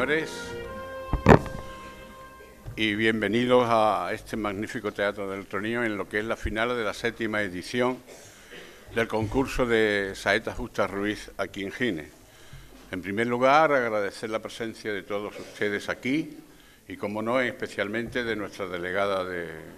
señores, y bienvenidos a este magnífico Teatro del Tronío en lo que es la final de la 7ª edición del concurso de Saetas Justas Ruiz aquí en Gines. En primer lugar, agradecer la presencia de todos ustedes aquí y, como no, especialmente de nuestra delegada de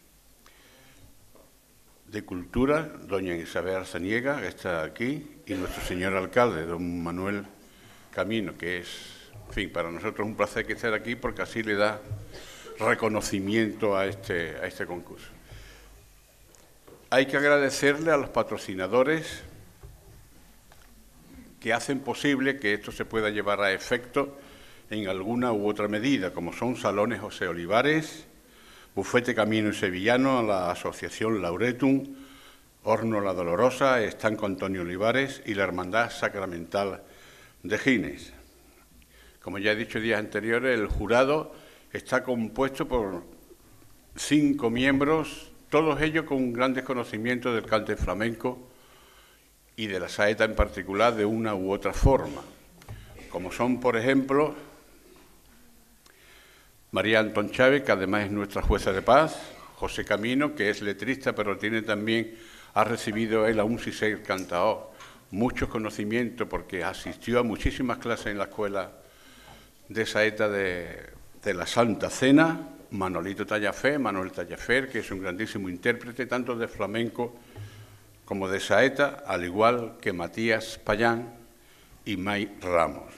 Cultura, doña Isabel Arzaniega, que está aquí, y nuestro señor alcalde, don Manuel Camino, que es, en fin, para nosotros un placer que esté aquí porque así le da reconocimiento a este concurso. Hay que agradecerle a los patrocinadores que hacen posible que esto se pueda llevar a efecto en alguna u otra medida, como son Salones José Olivares, Bufete Camino y Sevillano, la Asociación Lauretum, Horno La Dolorosa, Estanco Antonio Olivares y la Hermandad Sacramental de Gines. Como ya he dicho días anteriores, el jurado está compuesto por 5 miembros, todos ellos con grandes conocimientos del cante flamenco y de la saeta en particular de una u otra forma, como son, por ejemplo, María Antón Chávez, que además es nuestra jueza de paz, José Camino, que es letrista, pero ha recibido él aún sin ser cantador muchos conocimientos porque asistió a muchísimas clases en la escuela de saeta de la Santa Cena, Manolito Tallafé, Manuel Tallafer, que es un grandísimo intérprete tanto de flamenco como de saeta, al igual que Matías Payán y May Ramos.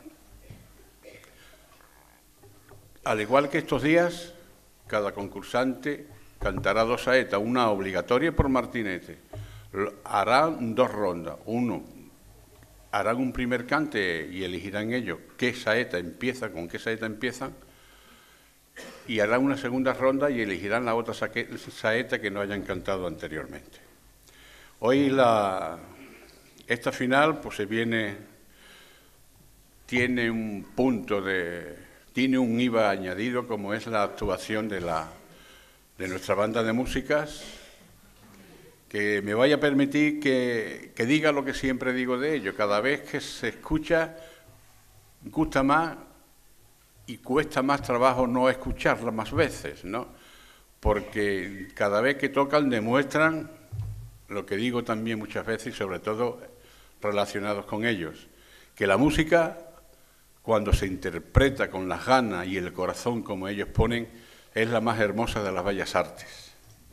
Al igual que estos días, cada concursante cantará 2 saetas, una obligatoria por martinete. Harán 2 rondas. Harán un primer cante y elegirán ellos con qué saeta empiezan, y harán una segunda ronda y elegirán la otra saeta que no hayan cantado anteriormente. Hoy esta final pues tiene un IVA añadido, como es la actuación de nuestra banda de músicas, que me vaya a permitir que diga lo que siempre digo de ello. Cada vez que se escucha, gusta más y cuesta más trabajo no escucharla más veces, ¿no? Porque cada vez que tocan demuestran lo que digo también muchas veces, y sobre todo relacionados con ellos, que la música, cuando se interpreta con las ganas y el corazón como ellos ponen, es la más hermosa de las bellas artes.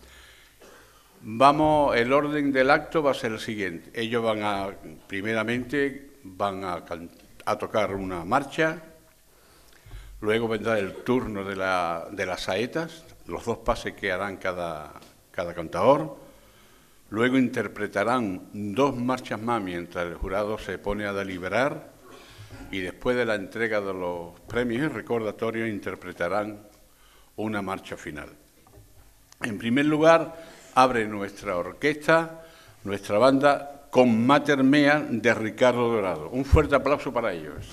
El orden del acto va a ser el siguiente. Ellos primeramente van a tocar una marcha, luego vendrá el turno de las saetas, los 2 pases que harán cada cantador, luego interpretarán 2 marchas más mientras el jurado se pone a deliberar, y después de la entrega de los premios y recordatorios interpretarán una marcha final. En primer lugar, abre nuestra orquesta, nuestra banda, con Mater Mea de Ricardo Dorado. Un fuerte aplauso para ellos.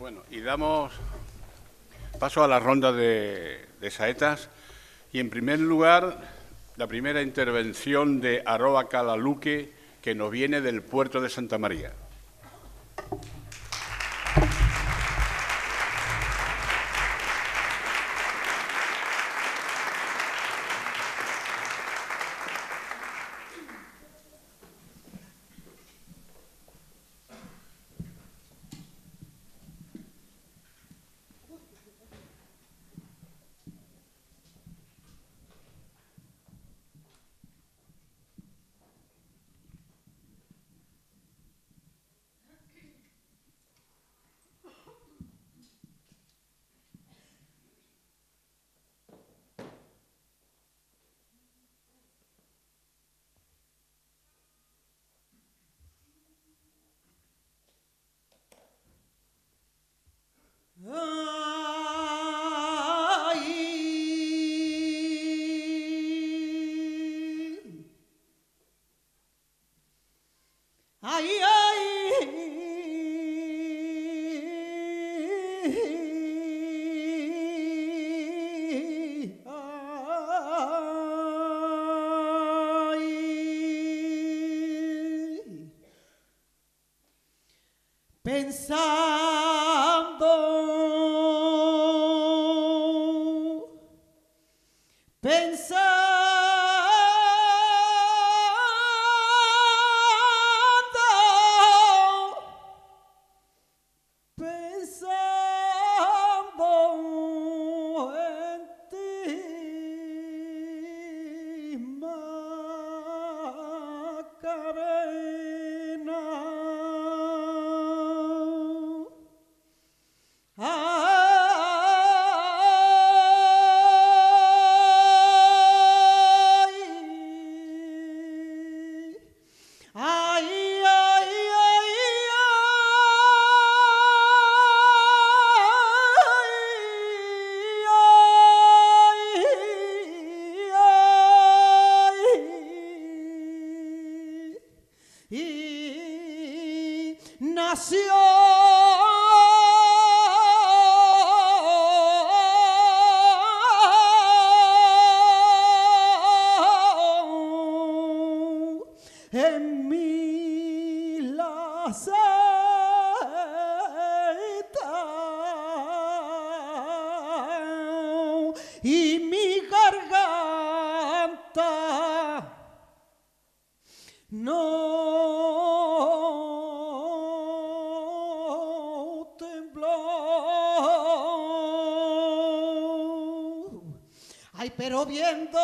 Bueno, y damos paso a la ronda de saetas. Y en primer lugar, la primera intervención de Aroa Calaluque, que nos viene del puerto de Santa María. Pero viendo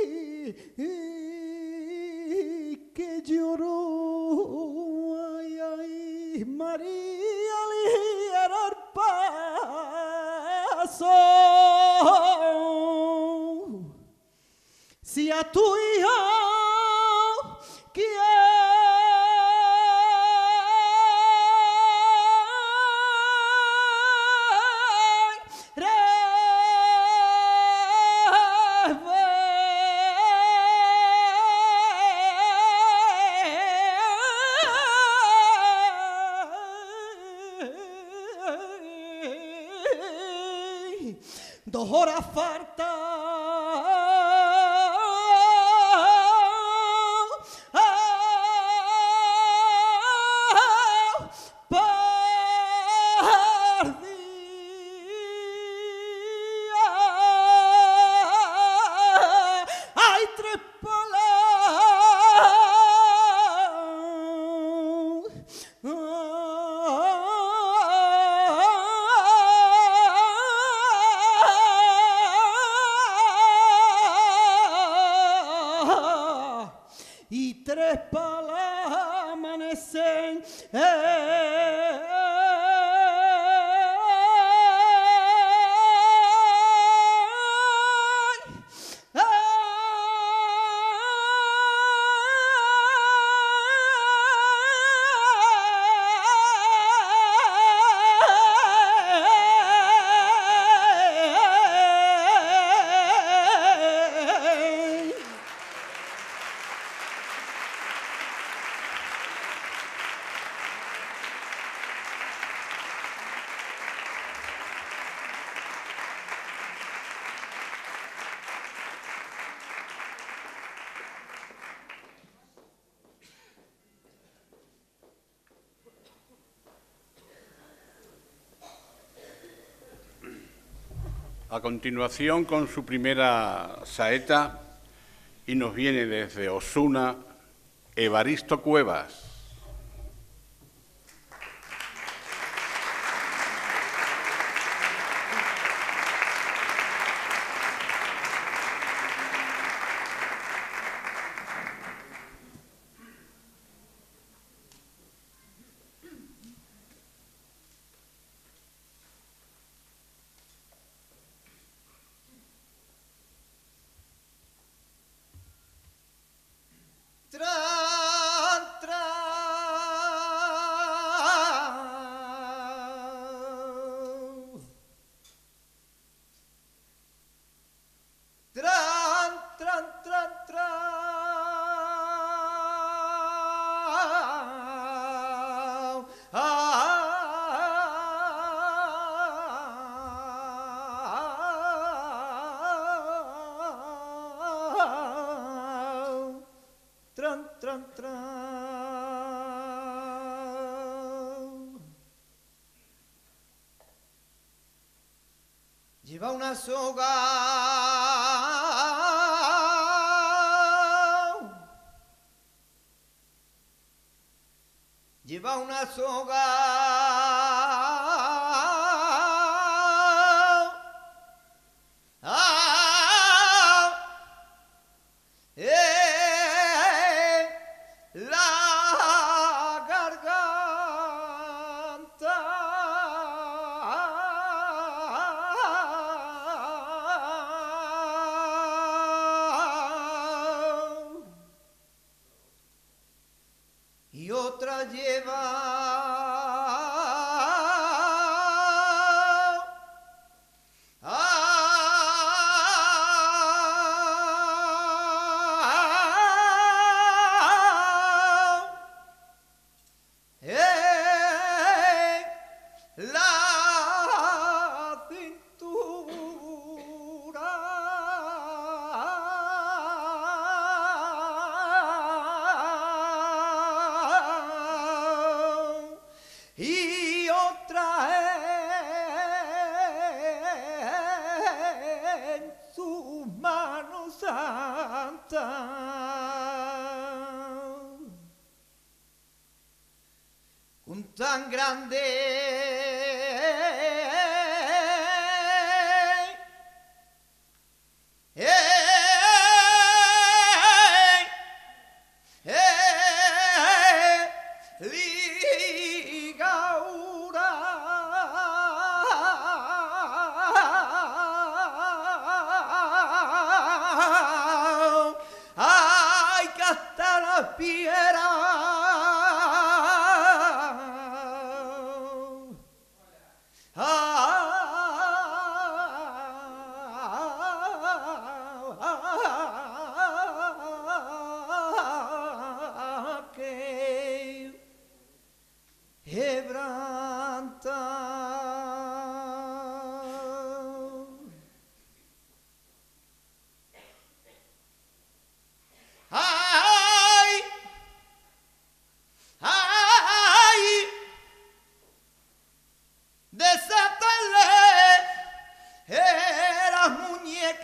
que lloró, ay, ay. corazón. Si a tu hijo dos horas falta hay tres y tres palas amanecen. A continuación, con su primera saeta, y nos viene desde Osuna, Evaristo Cuevas. Lleva una soga, lleva una soga, la garganta. Y otra la cintura. Y otra en su mano santa. Un tan grande ligaura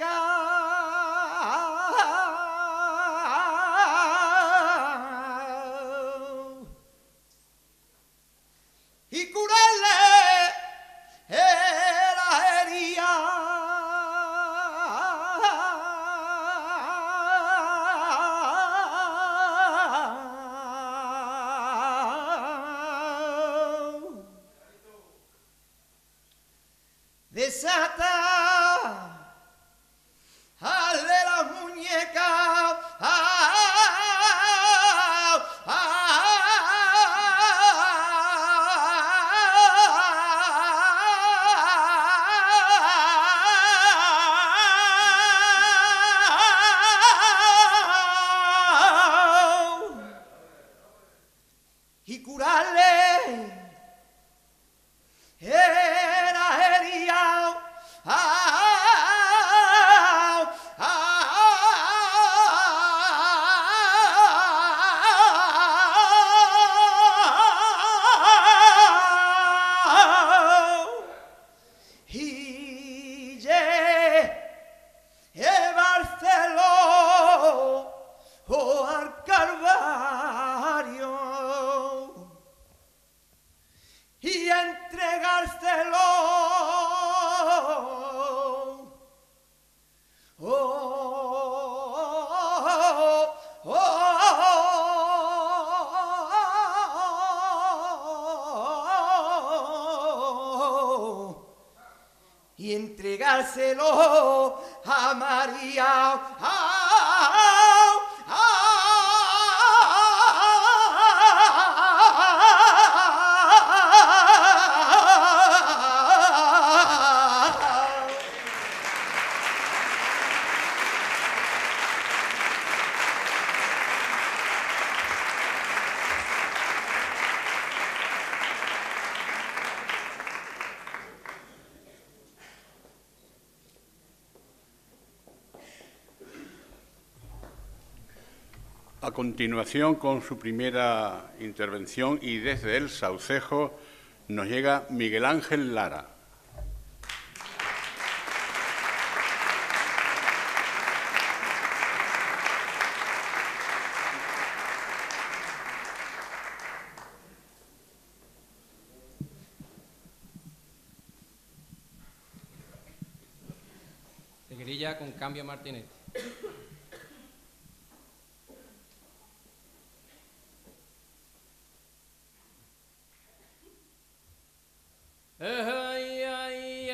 y curarle la herida. Desata hazle las muñecas, y curarle era herida. Y llevárselo al Calvario y entregárselo y entregárselo a María. A continuación, con su primera intervención y desde el Saucejo, nos llega Miguel Ángel Lara. Seguirilla con Cambio Martínez. Ay, ay,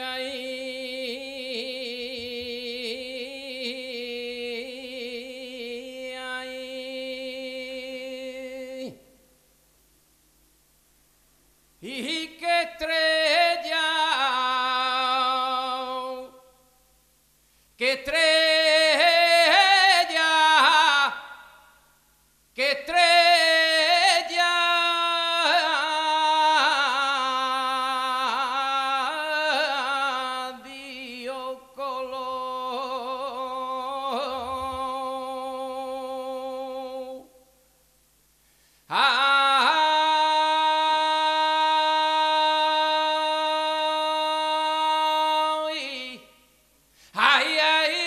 ay, ay. Y qué estrella, qué estrella, qué estrella. Ay, ay,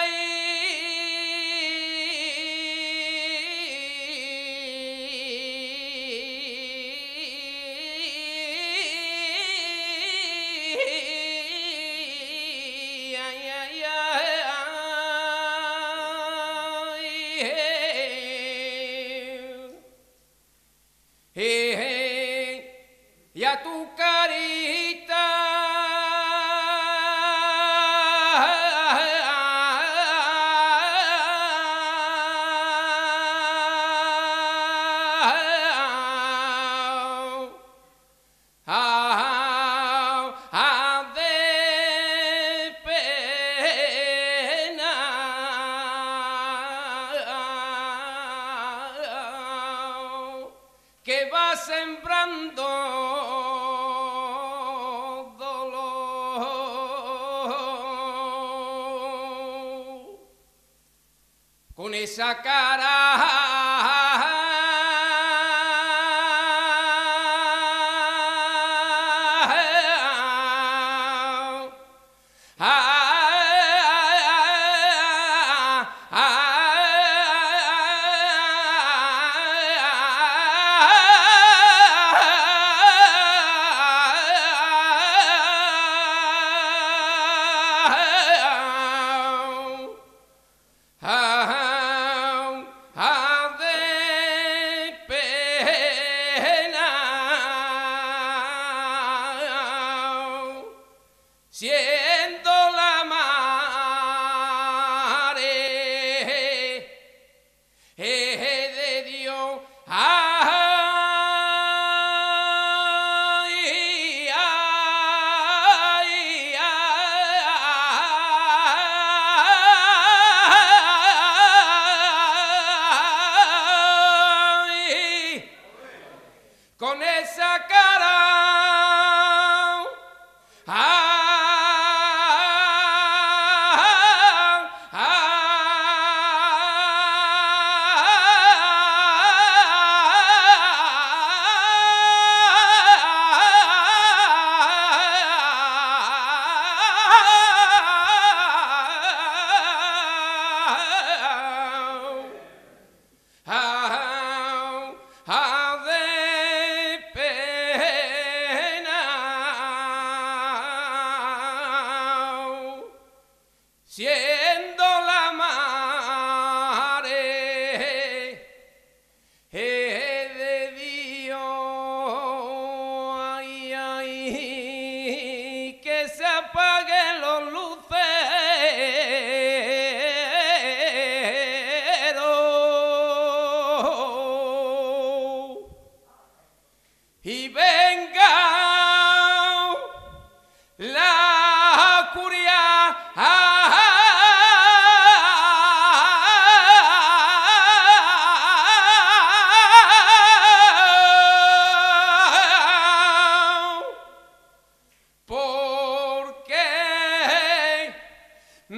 y a tu carita de pena que va sembrando dolor con esa cara.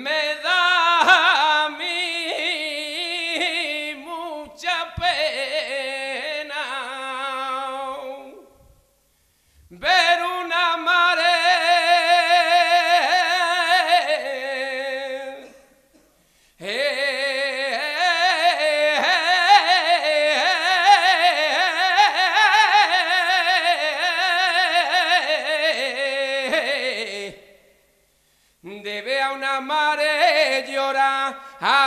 me da a mí mucha pena ver una marea debe a una mare llorar.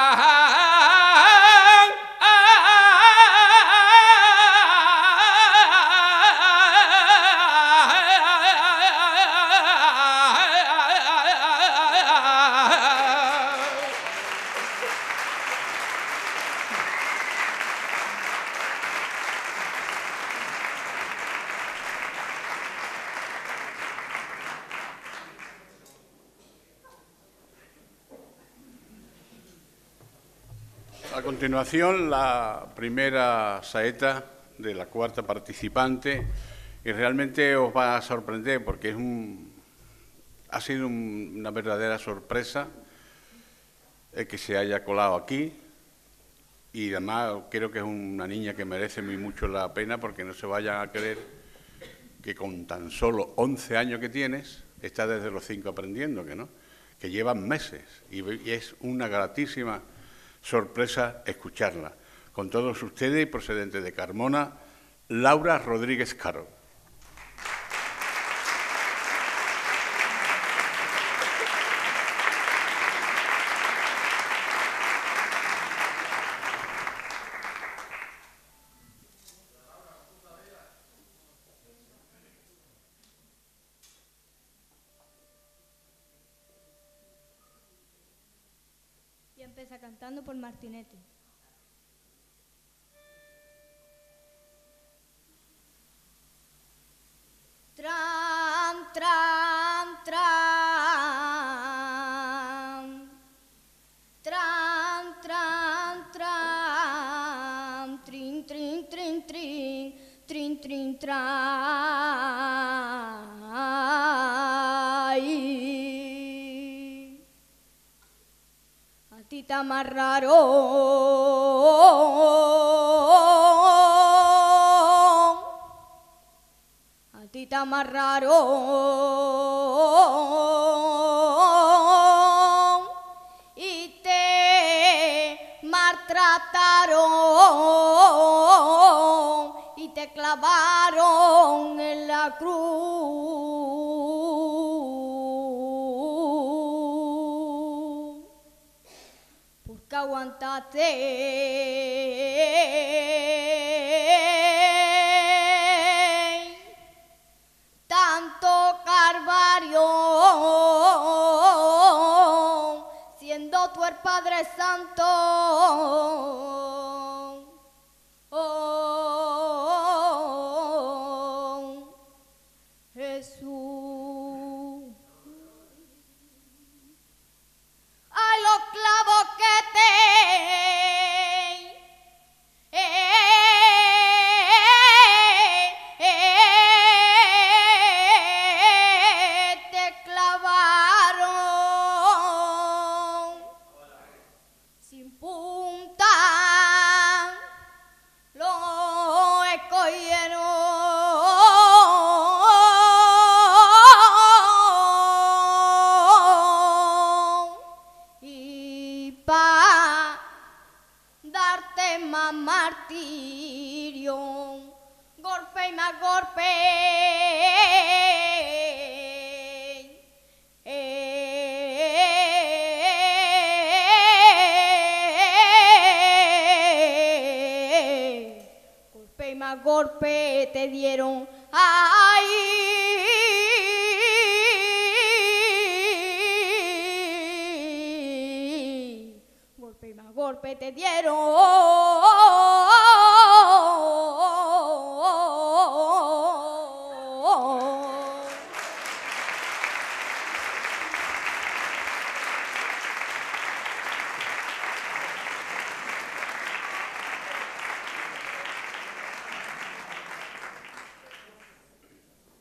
A continuación, la primera saeta de la cuarta participante, y realmente os va a sorprender porque ha sido una verdadera sorpresa el que se haya colado aquí, y además creo que es una niña que merece muy mucho la pena, porque no se vayan a creer que con tan solo 11 años que tienes, está desde los 5 aprendiendo, que llevan meses, y es una gratísima sorpresa escucharla. Con todos ustedes, procedente de Carmona, Laura Rodríguez Caro. Y empieza cantando por Martinete. Tram, tram, tram. Tram, tram, tram. Trin, trin, trin, trin. Trin, trin, trai. A ti te amarraron, a ti te amarraron y te maltrataron y te clavaron en la cruz. Porque aguantaste tanto calvario, siendo tú el Padre Santo. Oh, Jesús. Ay, los clavos que te clavaron sin punta, lo escogieron y pa' darte más martirio, golpe y más golpe. Golpe y más golpe te dieron. Ay, golpe y más golpe te dieron.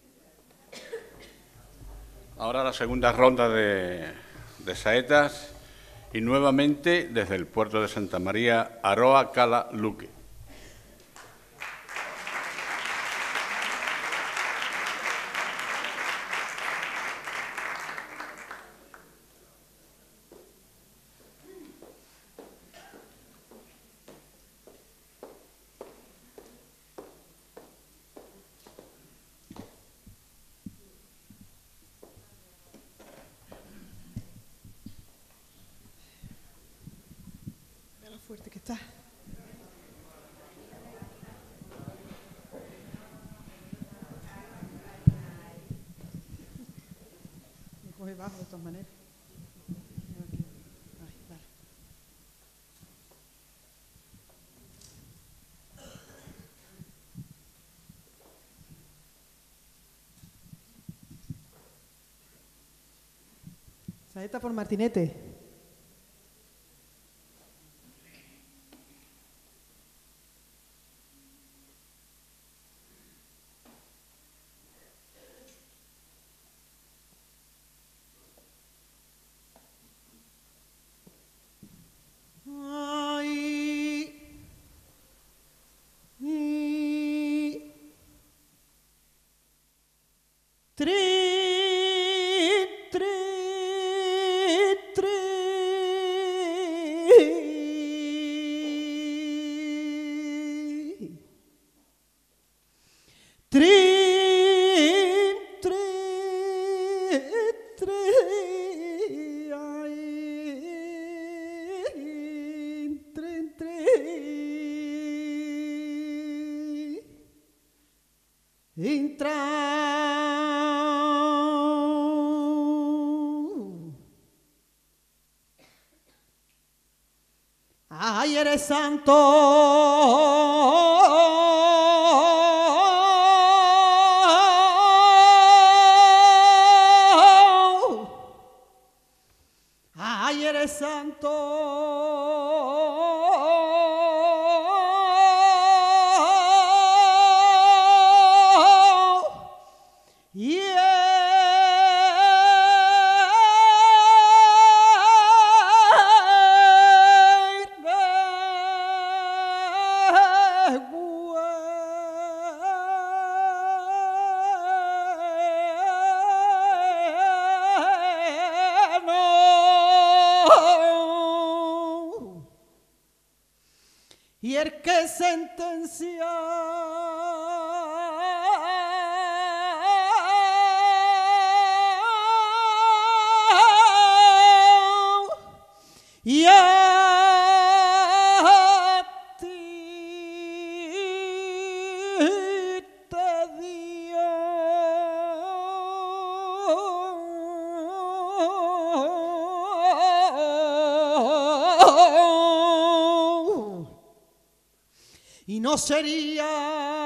Ahora la segunda ronda de saetas, Y nuevamente desde el puerto de Santa María, Aroa Cala Luque. Fuerte que está. Me coge bajo de todas maneras. Ay, dale. Saeta por Martinete. Ay, eres santo. Ay, eres santo. Y el que sentencia y a ti te dio y no sería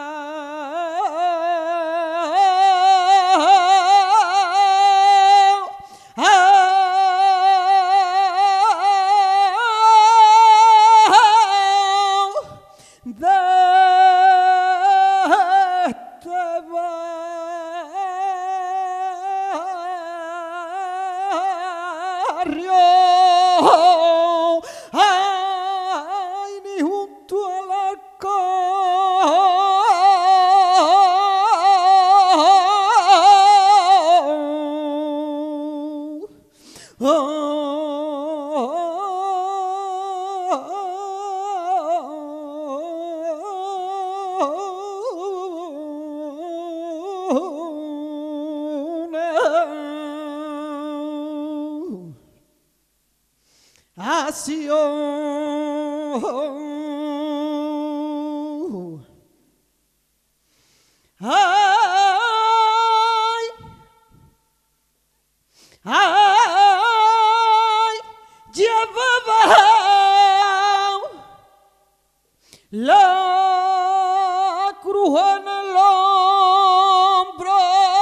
la cruz en el hombro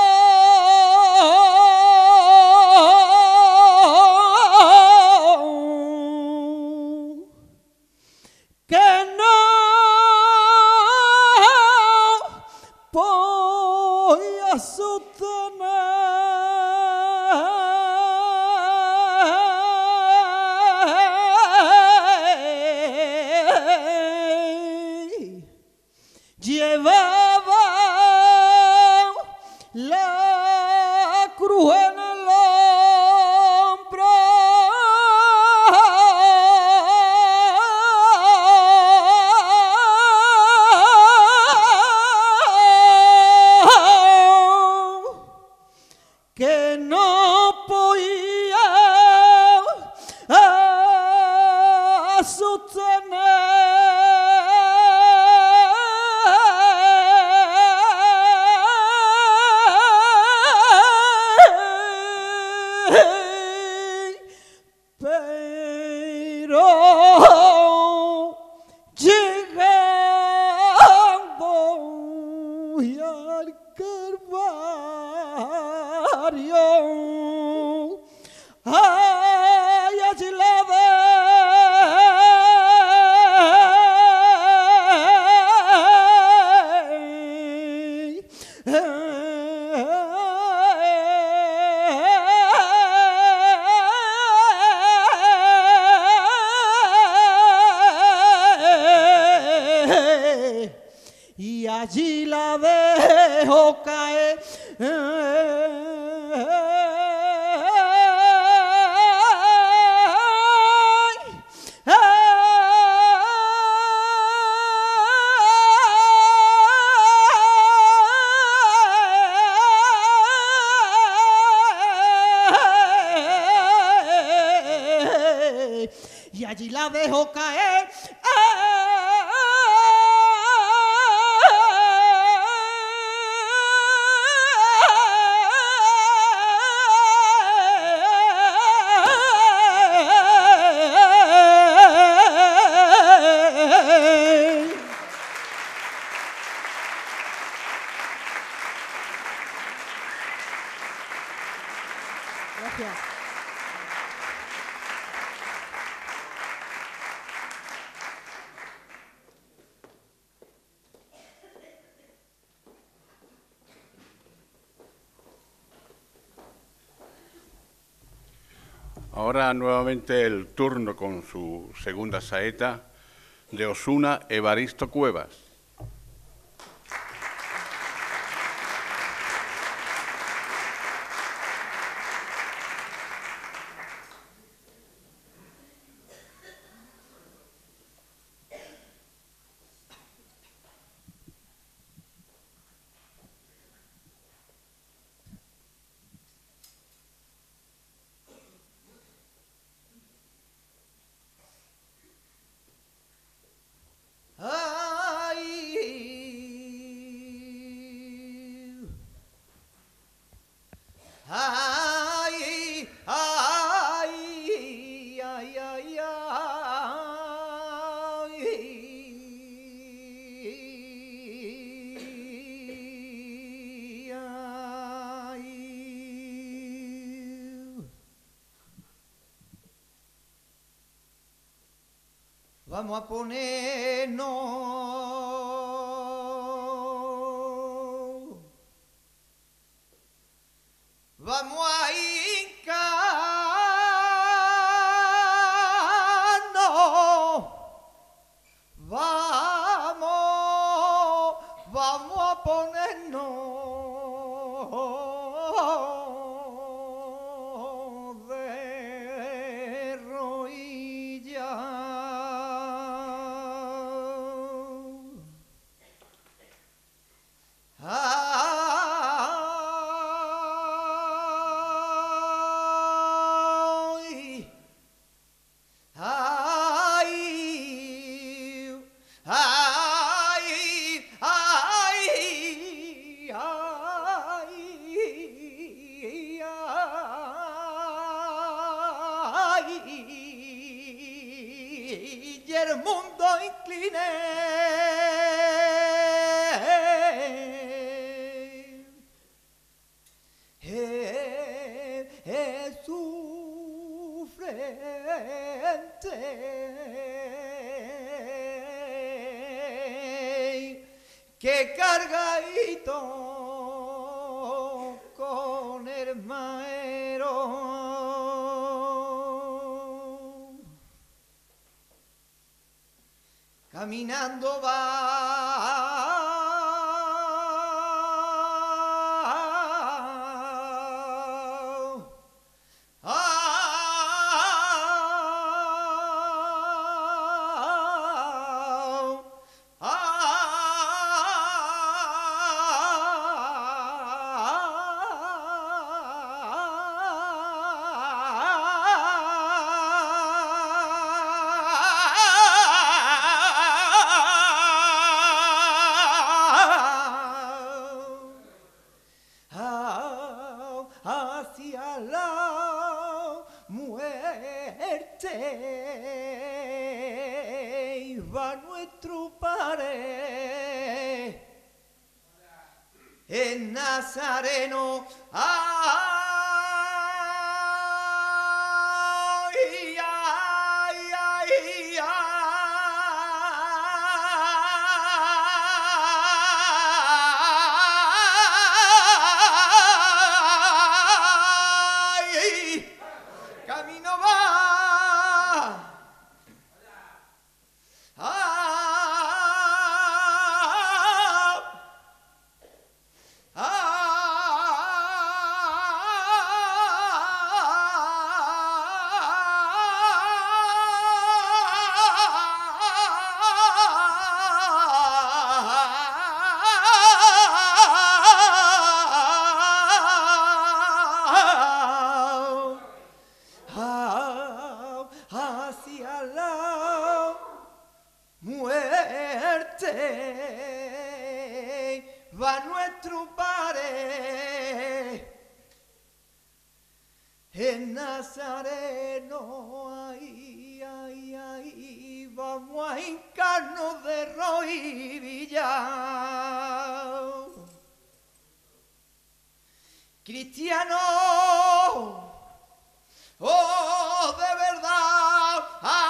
que no podía sostener. Pero llegando y al Calvario, ay, allí la y allí la dejo caer. Y allí la dejo caer. Gracias. Ahora nuevamente el turno con su segunda saeta de Osuna Evaristo Cuevas. Vamos a ponernos vamos a hincarnos vamos a ponernos de rodillas. Y el mundo incliné su frente que cargadito con el maero. Caminando va va nuestro padre, el Nazareno. Ay, ay, ay, ay. Camino va. Hacia la muerte va nuestro Padre, el Nazareno. Ay, ay, ay, vamos a hincarnos de rodillas, cristiano. Oh, de verdad.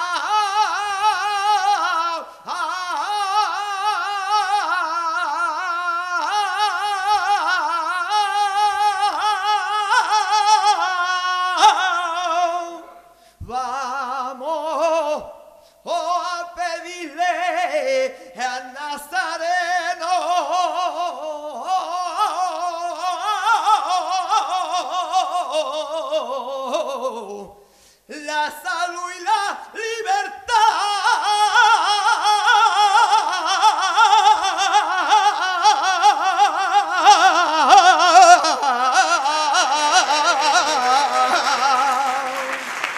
Vamos a pedirle al Nazareno la salud y la libertad.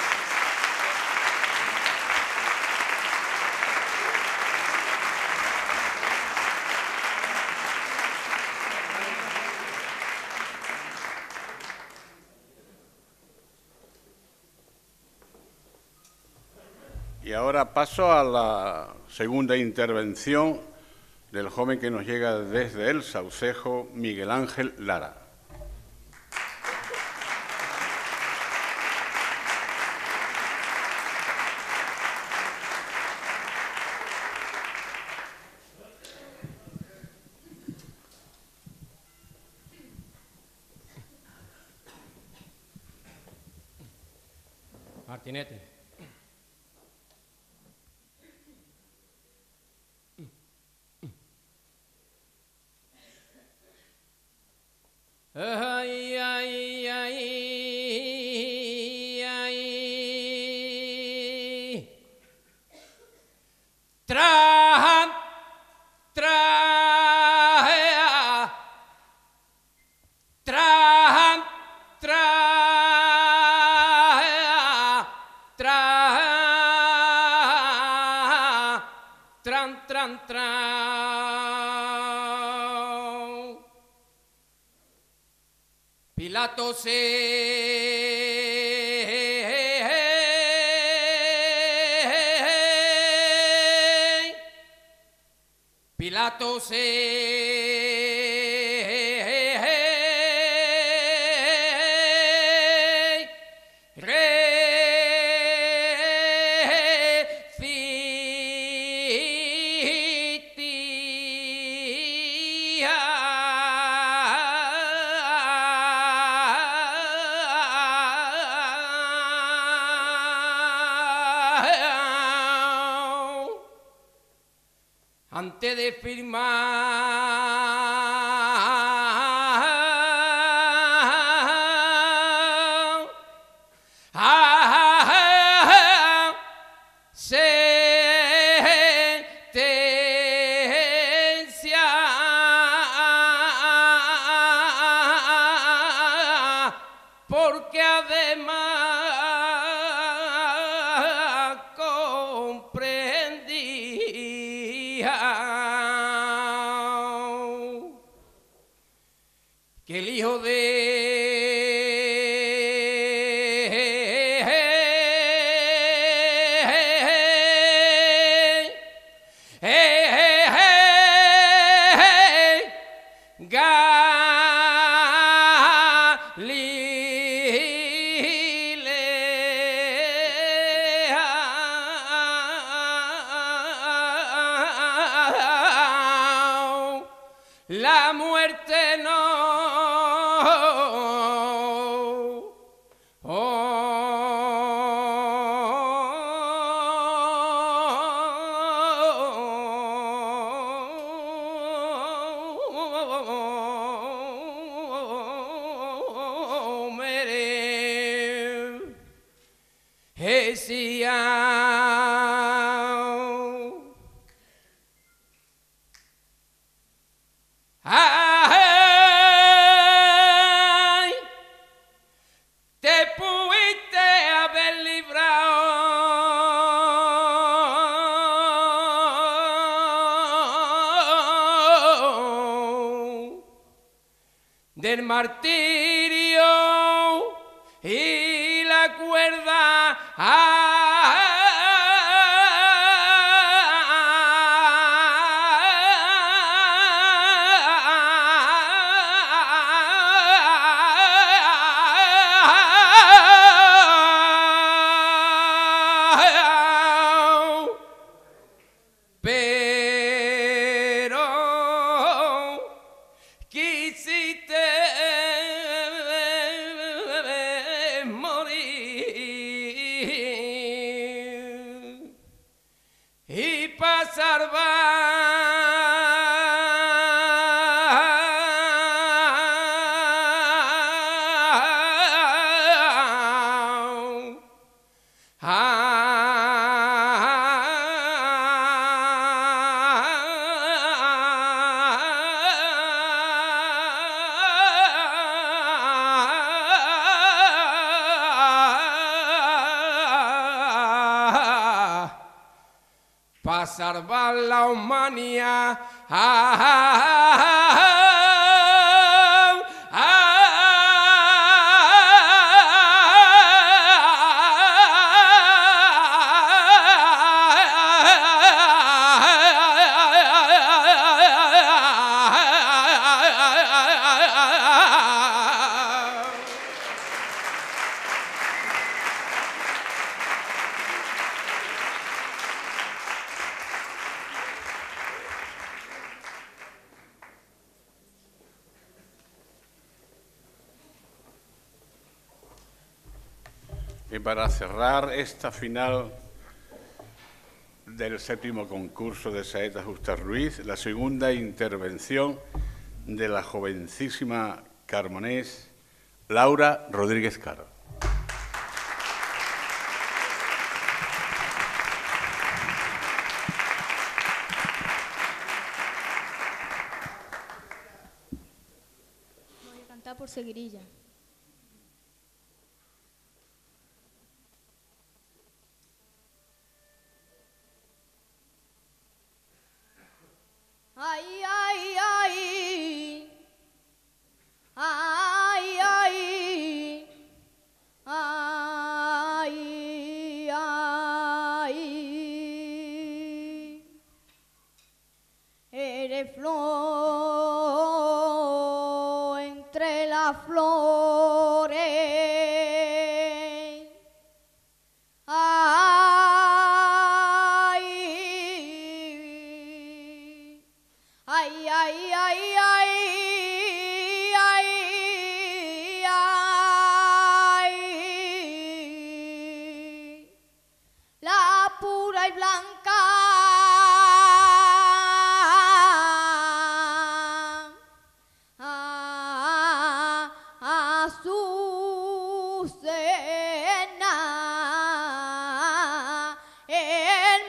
Y ahora paso a la segunda intervención del joven que nos llega desde El Saucejo, Miguel Ángel Lara. Martinete. Ay, ay, ay, ay. Trajan, trajan, trajan, trajan, trajan, tran, tran, tran. Pilato Pilato antes de firmar sentencia, porque además comprendía que el hijo de la muerte no. Ay, te pudiste haber librado del martirio y la cuerda. Pero quisiste morir y pasar para salvar la humanidad. Y para cerrar esta final del 7º concurso de Saeta Justa Ruiz, la segunda intervención de la jovencísima carmonés Laura Rodríguez Caro. Voy a cantar por seguirilla. Ay, ay, ay, ay, ay, ay, ay, eres flor entre las flores. Ay, ay, ay, ay, ay, ay, la pura y blanca Azucena, el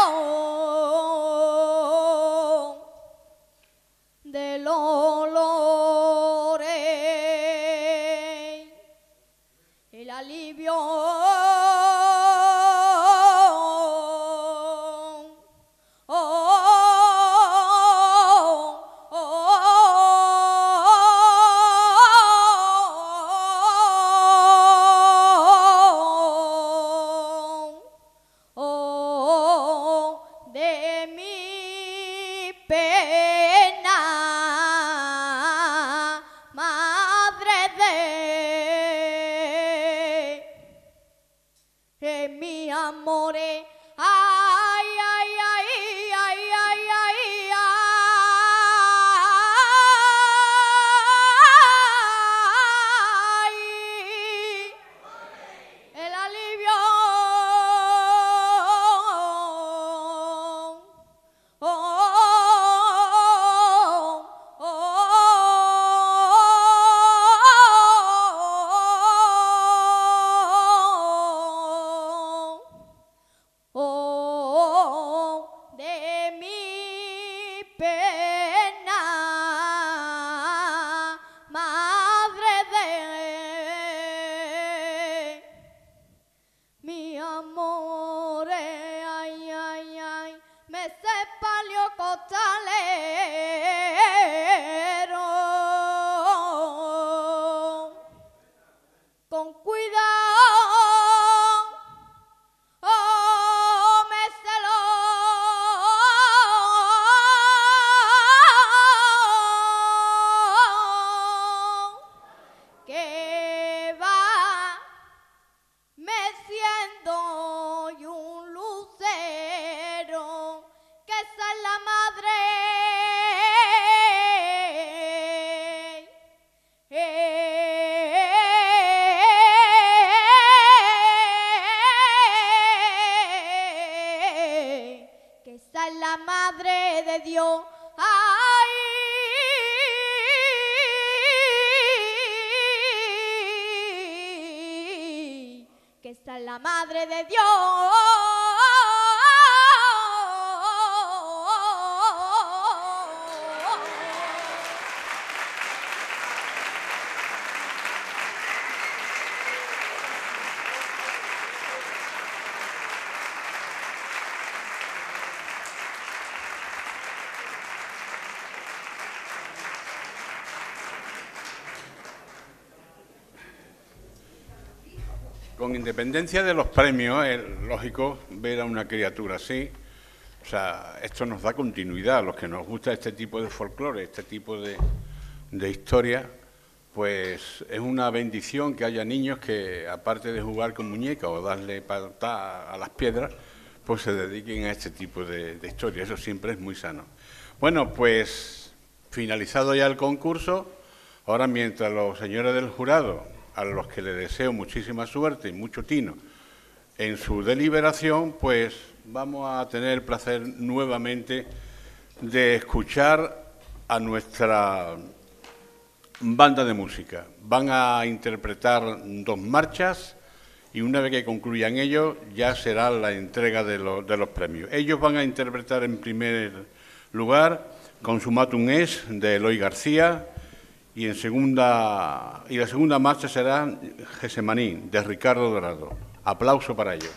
meón de los olores, el alivio. De mi pena, madre de mi amore. Ay, ay, ay, ay, ay, ay, la madre de Dios. Ay, que esta es la madre de Dios. Con independencia de los premios, es lógico ver a una criatura así. O sea, esto nos da continuidad a los que nos gusta este tipo de folclore, este tipo de historia. Pues es una bendición que haya niños que, aparte de jugar con muñecas o darle patada a las piedras, pues se dediquen a este tipo de historia. Eso siempre es muy sano. Bueno, pues finalizado ya el concurso, ahora mientras los señores del jurado, a los que les deseo muchísima suerte y mucho tino en su deliberación, pues vamos a tener el placer nuevamente de escuchar a nuestra banda de música. Van a interpretar 2 marchas y una vez que concluyan ellos ya será la entrega de los premios. Ellos van a interpretar en primer lugar Consumatum Es de Eloy García, y la segunda marcha será Gesemaní, de Ricardo Dorado. Aplauso para ellos.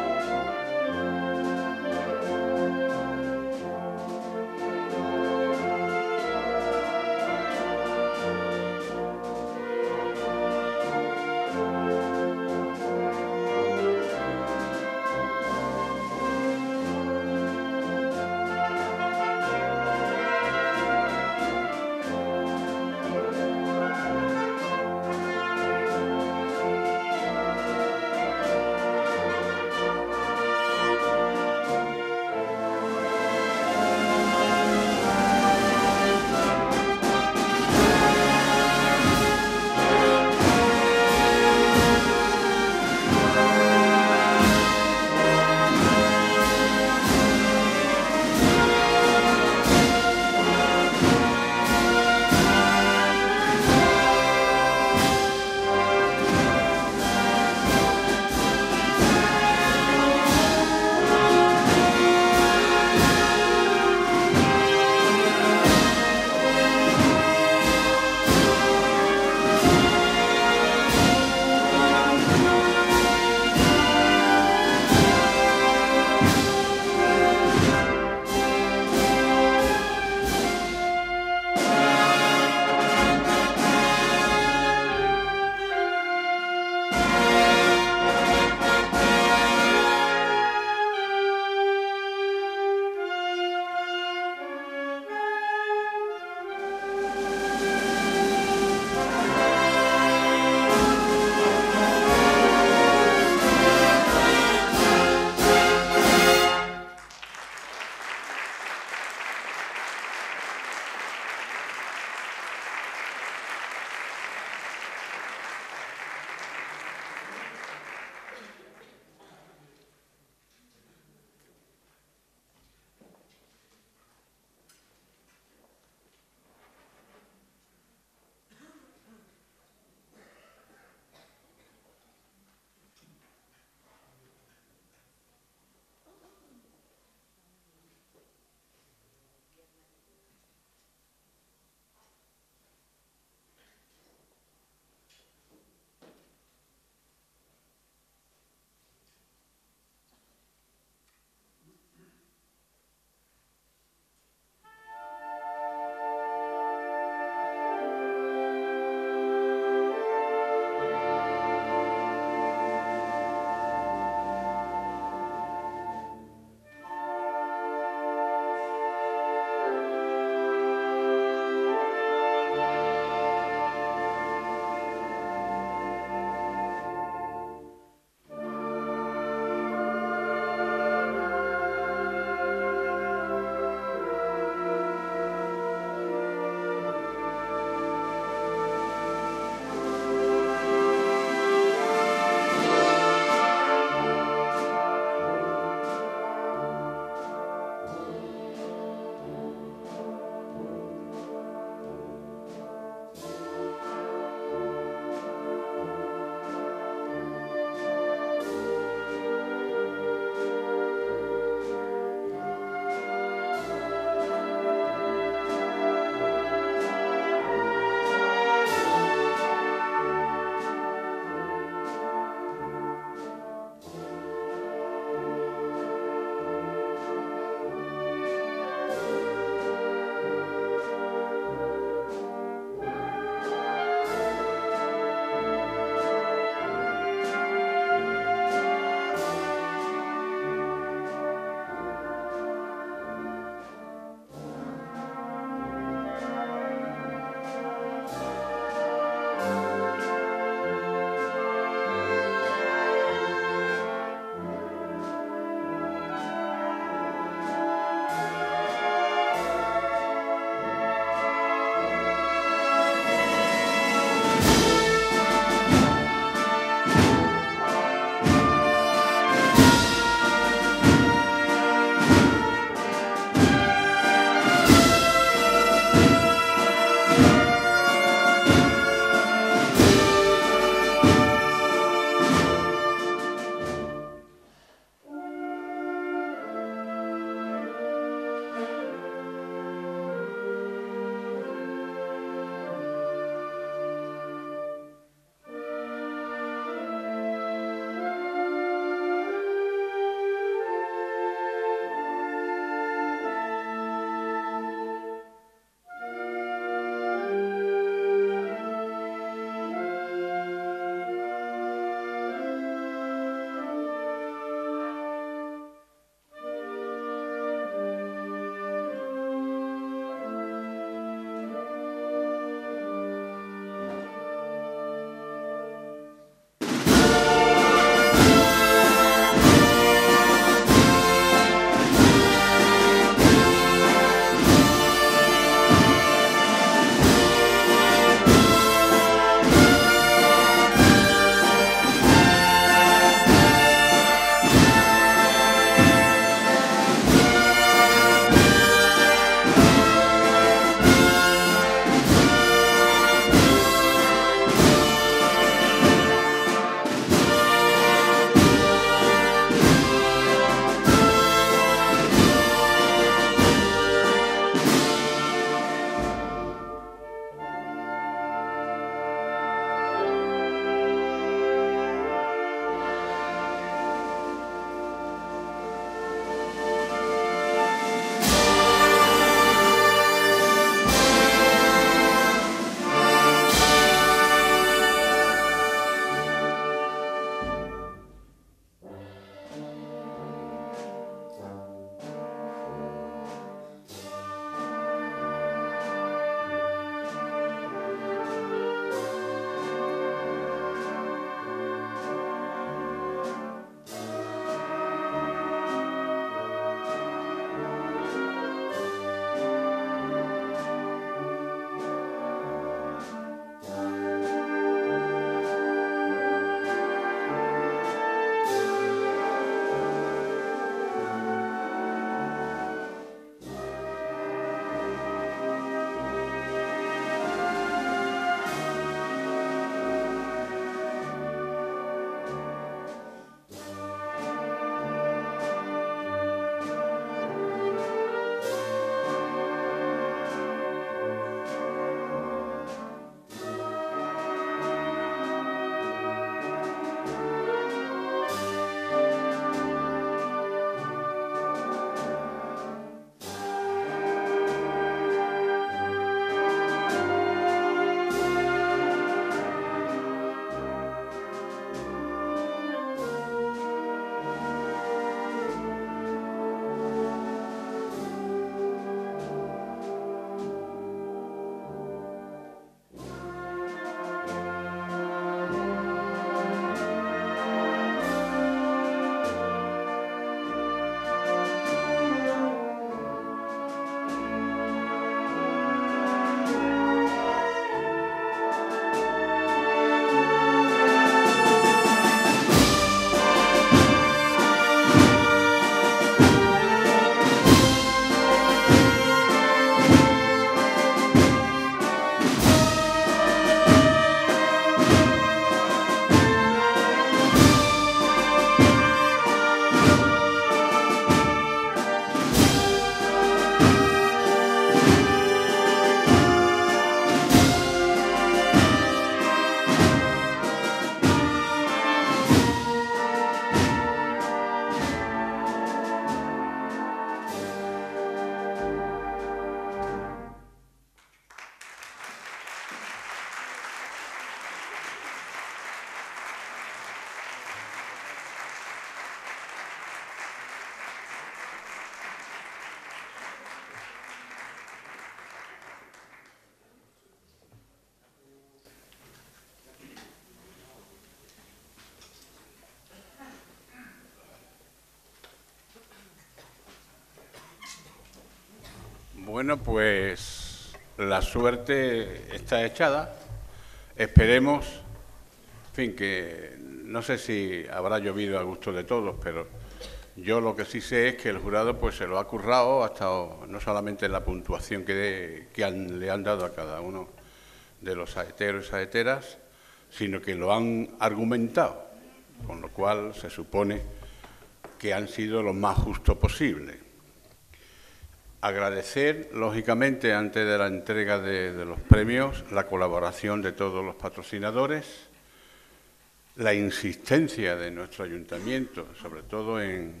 Bueno, pues la suerte está echada. Esperemos, en fin, que no sé si habrá llovido a gusto de todos, pero yo lo que sí sé es que el jurado pues se lo ha currado, ha estado no solamente en la puntuación que le han dado a cada uno de los saeteros y saeteras, sino que lo han argumentado, con lo cual se supone que han sido lo más justo posible. Agradecer, lógicamente, antes de la entrega de los premios, la colaboración de todos los patrocinadores, la insistencia de nuestro ayuntamiento, sobre todo en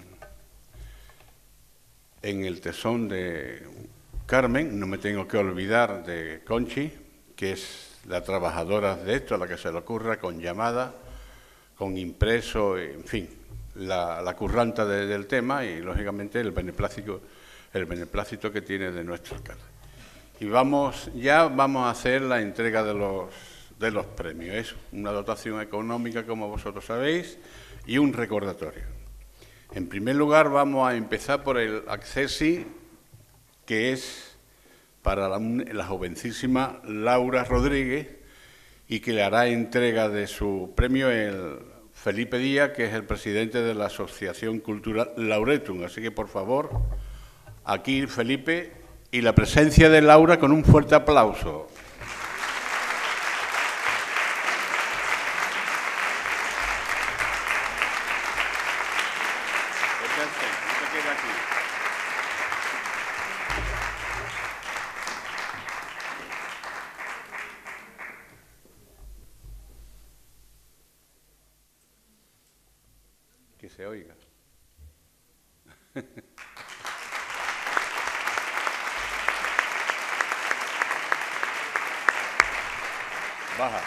el tesón de Carmen. No me tengo que olvidar de Conchi, que es la trabajadora de esto, a la que se le ocurra, con llamada, con impreso, en fin, la curranta del tema y, lógicamente, el beneplácito que tiene de nuestro alcalde. Y vamos a hacer la entrega de los premios. Es una dotación económica, como vosotros sabéis, y un recordatorio. En primer lugar, vamos a empezar por el Accessi, que es para la jovencísima Laura Rodríguez, y que le hará entrega de su premio el Felipe Díaz, que es el presidente de la Asociación Cultural Lauretum. Así que, por favor, aquí Felipe, y la presencia de Laura con un fuerte aplauso. Que se oiga. Baja.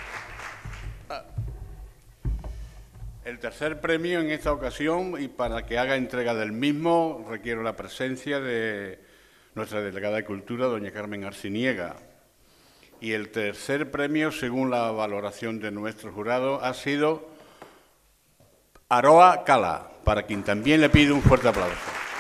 El tercer premio en esta ocasión, y para que haga entrega del mismo, requiero la presencia de nuestra delegada de Cultura, doña Carmen Arciniega. Y el tercer premio, según la valoración de nuestro jurado, ha sido Aroa Cala, para quien también le pido un fuerte aplauso.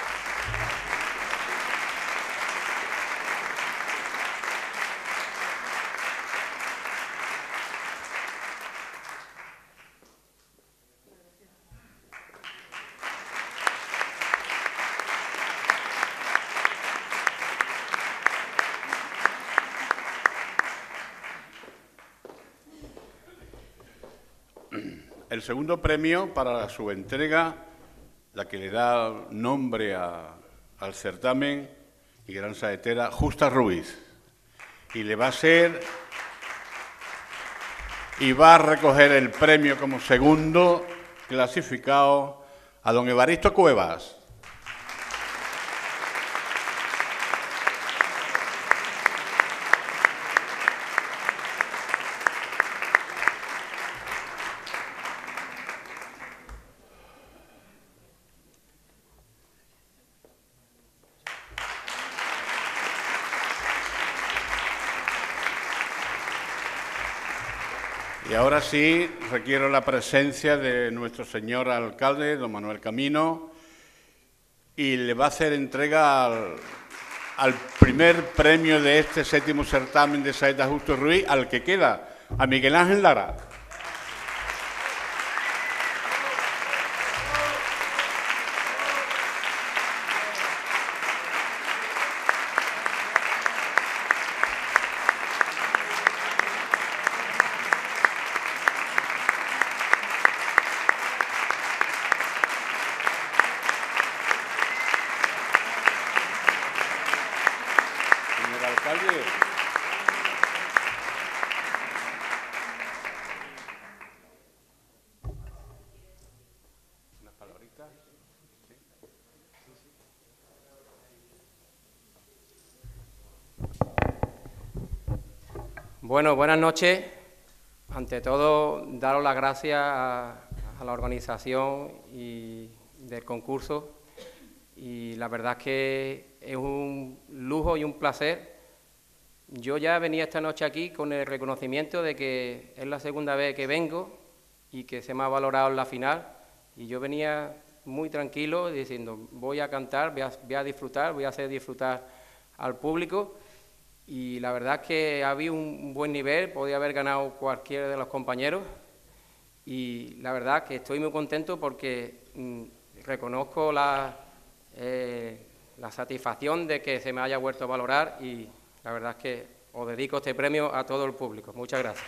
El segundo premio para su entrega, la que le da nombre al certamen y gran saetera, Justa Ruiz. Y le va a ser, y va a recoger el premio como segundo clasificado a don Evaristo Cuevas. Y ahora sí, requiero la presencia de nuestro señor alcalde, don Manuel Camino, y le va a hacer entrega al primer premio de este séptimo certamen de saeta Justo Ruiz, al que queda, a Miguel Ángel Lara. Alcalde. Unas palabritas. Bueno, buenas noches. Ante todo, daros las gracias a la organización del concurso. Y la verdad es que es un lujo y un placer. Yo ya venía esta noche aquí con el reconocimiento de que es la segunda vez que vengo y que se me ha valorado en la final. Y yo venía muy tranquilo diciendo, voy a cantar, voy a disfrutar, voy a hacer disfrutar al público. Y la verdad es que había un buen nivel, podía haber ganado cualquiera de los compañeros. Y la verdad que estoy muy contento porque reconozco la satisfacción de que se me haya vuelto a valorar, y la verdad es que os dedico este premio a todo el público. Muchas gracias.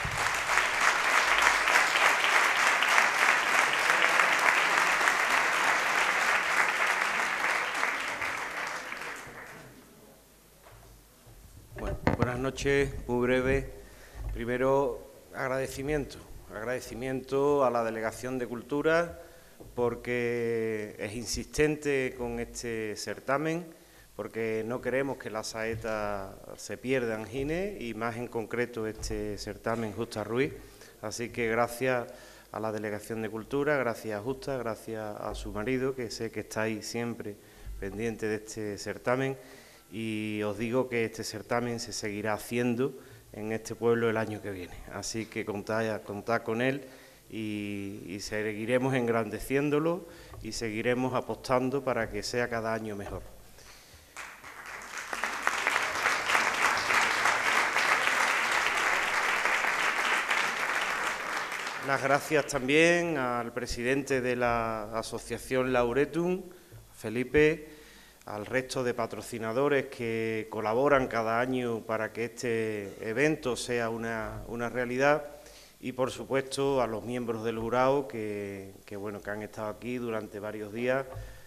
Bueno, buenas noches, muy breve. Primero, agradecimiento a la Delegación de Cultura porque es insistente con este certamen, porque no queremos que la saeta se pierda en Gine, y más en concreto este certamen Justa Ruiz. Así que gracias a la Delegación de Cultura, gracias a Justa, gracias a su marido, que sé que estáis siempre pendiente de este certamen, y os digo que este certamen se seguirá haciendo en este pueblo el año que viene. Así que contad con él y seguiremos engrandeciéndolo y seguiremos apostando para que sea cada año mejor. Las gracias también al presidente de la Asociación Lauretum, Felipe, al resto de patrocinadores que colaboran cada año para que este evento sea una realidad, y por supuesto a los miembros del jurado que han estado aquí durante varios días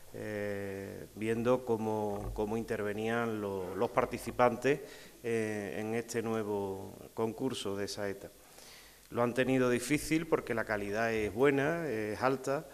viendo cómo intervenían los participantes en este nuevo concurso de saeta. Lo han tenido difícil porque la calidad es buena, es alta,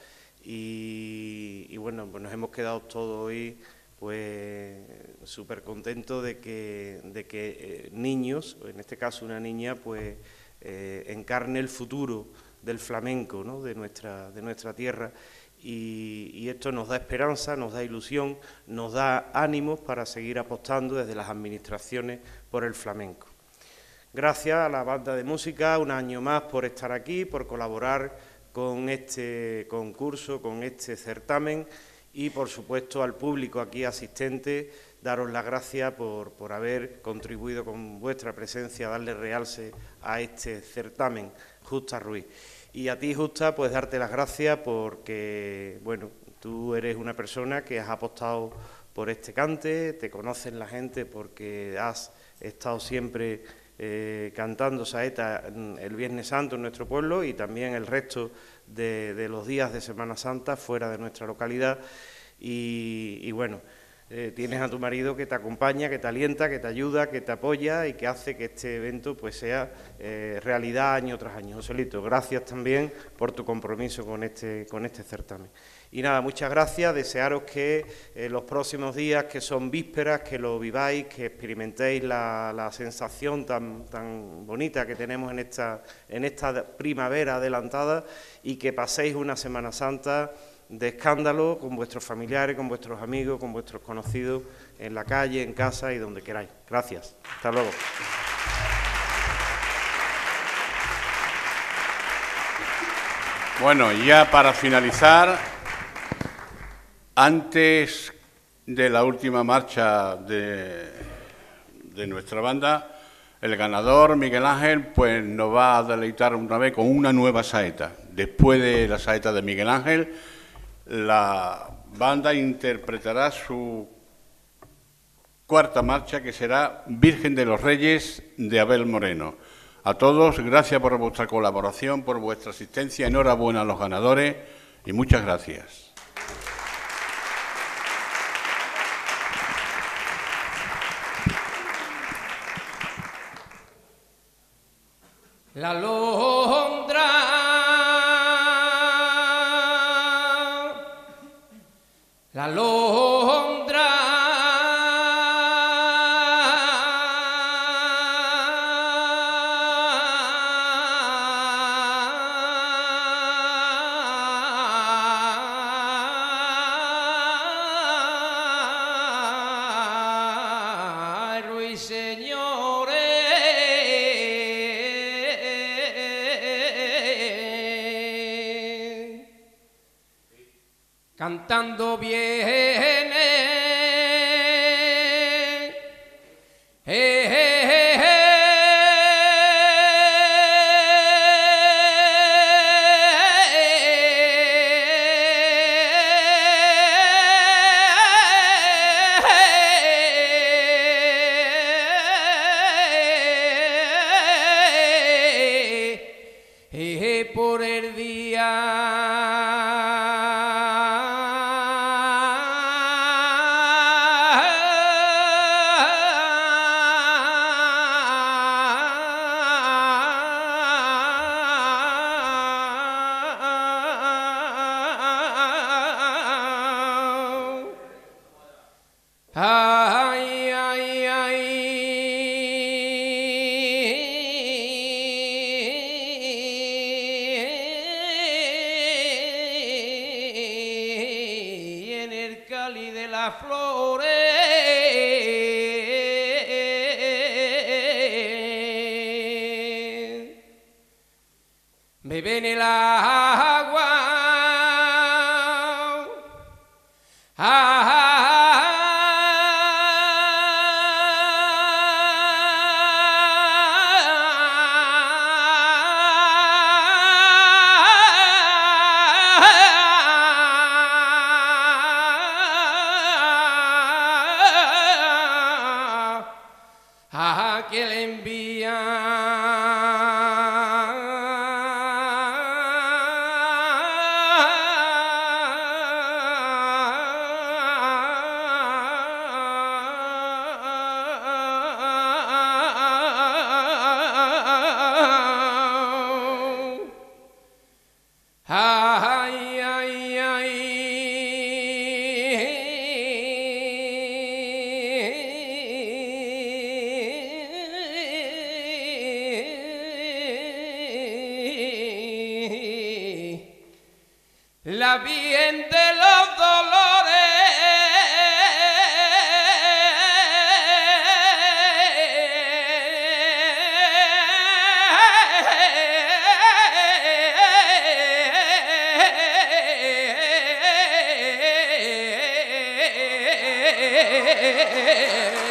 y bueno, pues nos hemos quedado todos hoy pues súper contentos de que niños, en este caso una niña, pues encarne el futuro del flamenco, ¿no?, de nuestra tierra, y esto nos da esperanza, nos da ilusión, nos da ánimos para seguir apostando desde las administraciones por el flamenco. Gracias a la banda de música un año más por estar aquí, por colaborar con este concurso, con este certamen, y por supuesto al público aquí asistente, daros las gracias por haber contribuido con vuestra presencia a darle realce a este certamen Justa Ruiz. Y a ti, Justa, pues darte las gracias porque, bueno, tú eres una persona que has apostado por este cante, te conocen la gente porque has estado siempre cantando saeta el Viernes Santo en nuestro pueblo y también el resto de los días de Semana Santa fuera de nuestra localidad, y bueno, tienes a tu marido que te acompaña, que te alienta, que te ayuda, que te apoya y que hace que este evento pues sea realidad año tras año. Joselito, gracias también por tu compromiso con este certamen. Y nada, muchas gracias, desearos que los próximos días, que son vísperas, que lo viváis, que experimentéis la sensación tan bonita que tenemos en esta primavera adelantada, y que paséis una Semana Santa de escándalo con vuestros familiares, con vuestros amigos, con vuestros conocidos, en la calle, en casa y donde queráis. Gracias. Hasta luego. Bueno, ya para finalizar, antes de la última marcha de nuestra banda, el ganador, Miguel Ángel, pues nos va a deleitar una vez con una nueva saeta. Después de la saeta de Miguel Ángel, la banda interpretará su cuarta marcha, que será Virgen de los Reyes, de Abel Moreno. A todos, gracias por vuestra colaboración, por vuestra asistencia, enhorabuena a los ganadores y muchas gracias. La alondra, la alondra, ruiseñores, cantando viene Ay, ay, ay. En el cáliz de las flores beben el agua. Que le envían. Ay, ay, ay. La Virgen de los Dolores